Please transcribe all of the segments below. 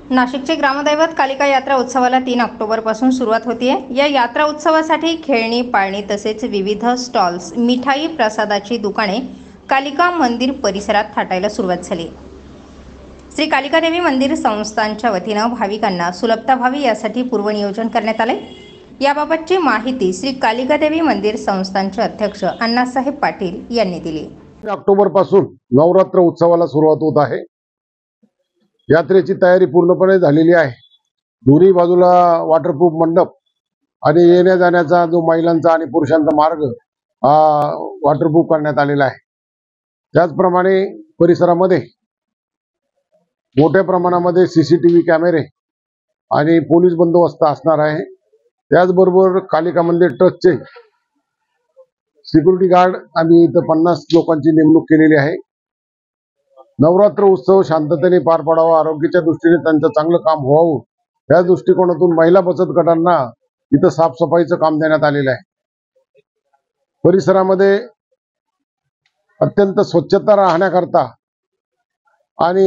नाशिकचे ग्रामदैवत कालिका यात्रा उत्सवाला 3 ऑक्टोबरपासून सुरुवात होतीये। या यात्रा उत्सवासाठी खेळणी, पाळणी तसेच विविध स्टॉल्स, मिठाई, प्रसादाची दुकाने कालिका मंदिर परिसरात थाटायला सुरुवात झाली। श्री कालिका देवी मंदिर संस्थानच्या वतीनं भाविकांना सुलभता व्हावी यासाठी पूर्वनियोजन करण्यात आले। याबाबतची माहिती श्री कालिका देवी मंदिर संस्थानचे अध्यक्ष अण्णासाहेब पाटील यांनी दिली। ऑक्टोबरपासून नवरात्र उत्सवाला सुरुवात होत आहे। यात्रेची तयारी पूर्णपणे झालेली आहे। दोन्ही बाजूला वॉटरप्रूफ मंडप आणि येण्या जाण्याचा जो महिलांचा आणि पुरुषांचा मार्ग वॉटरप्रूफ करण्यात आलेला आहे। त्याचप्रमाणे परिसरामध्ये मोठ्या प्रमाणामध्ये सीसीटीव्ही कॅमेरे आणि पोलीस बंदोबस्त असणार आहे। त्याचबरोबर कालिका मंदिर ट्रस्टचे सिक्युरिटी गार्ड आम्ही इथं 50 लोकांची नेमणूक केलेली आहे। नवरात्र उत्सव शांततेने पार पडावा, आरोग्याच्या दृष्टीने त्यांचं चांगलं काम व्हावं या दृष्टिकोनातून महिला बचत गटांना इथं साफसफाईचं काम देण्यात आलेलं आहे। परिसरामध्ये अत्यंत स्वच्छता राहण्याकरता आणि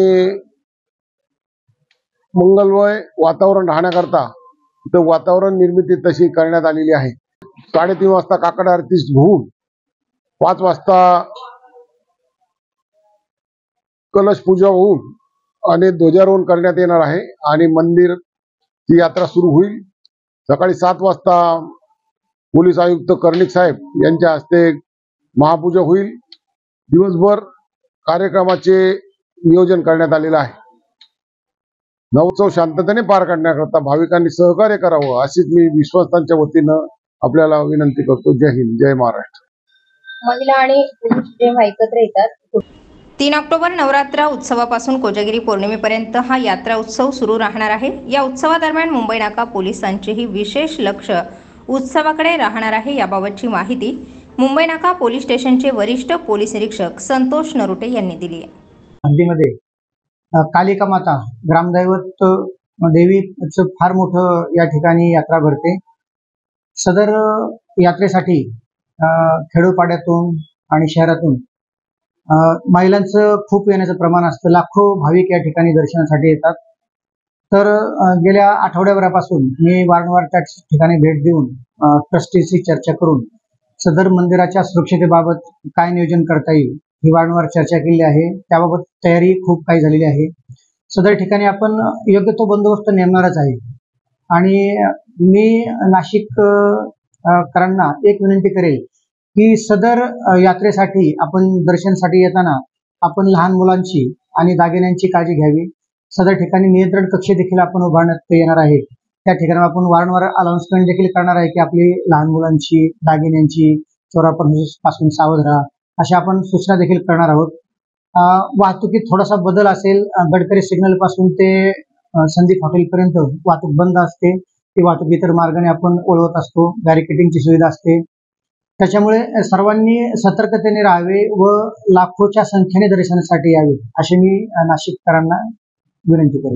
मंगलमय वातावरण राहण्याकरता इथं वातावरण निर्मिती तशी करण्यात आलेली आहे। 3:30 वाजता काकड आरती होऊन 5 वाजता कलश पूजा होऊन आणि ध्वजारोहण करण्यात येणार आहे आणि मंदिरची यात्रा सुरू होईल। सकाळी 7 वाजता पोलीस आयुक्त कर्णिक साहेब यांच्या हस्ते महापूजा होईल। दिवसभर कार्यक्रमाचे नियोजन करण्यात आलेलं आहे। नवोत्सव शांततेने पार काढण्याकरता भाविकांनी सहकार्य करावं अशीच मी विश्वासांच्या वतीनं आपल्याला विनंती करतो। जय हिंद, जय महाराष्ट्र। महिला आणि पुरुष जेव्हा एकत्र येतात 3 ऑक्टोबर नवरात्र उत्सवापासून कोजागिरी पौर्णिमेपर्यंत हा यात्रा उत्सव सुरू राहणार आहे। या उत्सवादरम्यान मुंबई नाका पोलिसांचेही विशेष लक्ष उत्सवाकडे राहणार आहे। याबाबतची माहिती मुंबई नाका पोलीस स्टेशनचे वरिष्ठ पोलीस निरीक्षक संतोष नरुटे यांनी दिली आहे। हद्दीमध्ये कालिका माता ग्रामदैवत देवीचं फार मोठं या ठिकाणी यात्रा भरते। सदर यात्रेसाठी खेडोपाड्यातून आणि शहरातून महिलांचं खूप येण्याचं प्रमाण असतं। लाखो भाविक या ठिकाणी दर्शनासाठी येतात। तर गेल्या आठवड्याभरापासून मी वारंवार त्या ठिकाणी भेट देऊन ट्रस्टीशी चर्चा करून सदर मंदिराच्या सुरक्षतेबाबत काय नियोजन करता येईल ही वारंवार चर्चा केली आहे। त्याबाबत तयारी खूप काही झालेली आहे। सदर ठिकाणी आपण योग्य तो बंदोबस्त नेमणारच आहे। आणि मी नाशिककरांना एक विनंती करेल की सदर यात्रेसाठी आपण दर्शनासाठी येताना आपण लहान मुलांची आणि दागिन्यांची काळजी घ्यावी। सदर ठिकाणी नियंत्रण कक्ष देखील आपण उभारण्यात येणार आहे। त्या ठिकाणी आपण वारंवार अनाउन्समेंट देखील करणार आहे की आपली लहान मुलांची, दागिन्यांची चोरापासून सावध राहा अशा आपण सूचना देखील करणार आहोत। वाहतुकीत थोडासा बदल असेल। गडकरी सिग्नल पासून ते संदीप हॉटेलपर्यंत वाहतूक बंद असते। ती वाहतूक इतर मार्गाने आपण वळवत असतो। बॅरिकेडिंगची सुविधा असते। त्याच्यामुळे सर्वांनी सतर्कतेने राहावे व लाखोच्या संख्येने दर्शनासाठी यावे अशी मी नाशिककरांना विनंती करेन।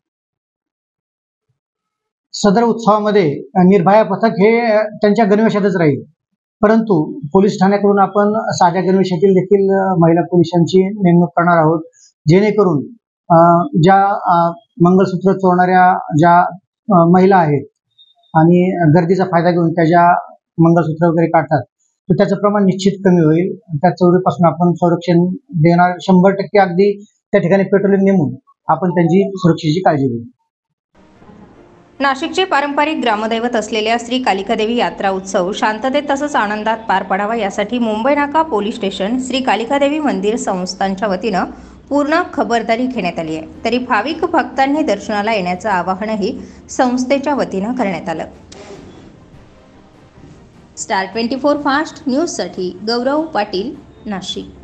सदर उत्सवामध्ये निर्भया पथक हे त्यांच्या गणवेशातच राहील, परंतु पोलीस ठाण्याकडून आपण साध्या गणवेशातील देखील महिला पोलिसांची नेमणूक करणार आहोत, जेणेकरून ज्या मंगळसूत्र चोरणाऱ्या ज्या महिला आहेत आणि गर्दीचा फायदा घेऊन त्या ज्या मंगळसूत्र वगैरे काढतात तर त्याचं प्रमाण निश्चित कमी होईल। त्या चोरीपासून आपण संरक्षण देणार 100% अगदी त्या ठिकाणी पेट्रोलिंग नेमून आपण त्यांची सुरक्षेची काळजी घेऊ। नाशिकचे पारंपरिक ग्रामदैवत असलेल्या श्री कालिका देवी यात्रा उत्सव शांततेत तसंच आनंदात पार पडावा यासाठी मुंबई नाका पोलीस स्टेशन श्री कालिका देवी मंदिर संस्थानच्या वतीनं पूर्ण खबरदारी घेण्यात आली आहे। तरी भाविक भक्तांनी दर्शनाला येण्याचं आवाहनही संस्थेच्या वतीनं करण्यात आलं। स्टार 24 फास्ट न्यूजसाठी गौरव पाटील, नाशिक।